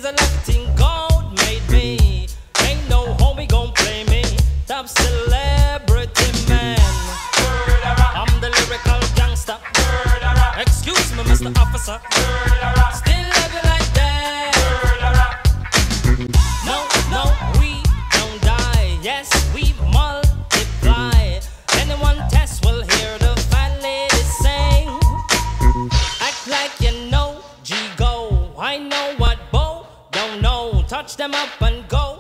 letting God made me. Ain't no homie gon' play me. Top celebrity man. I'm the lyrical gangster. Excuse me, Mr. Officer. Still love you like that. No, no, we don't die. Yes, we multiply. Anyone test will hear the fat lady sing. Act like you know G-Go. I know what Bo don't know. Touch them up and go.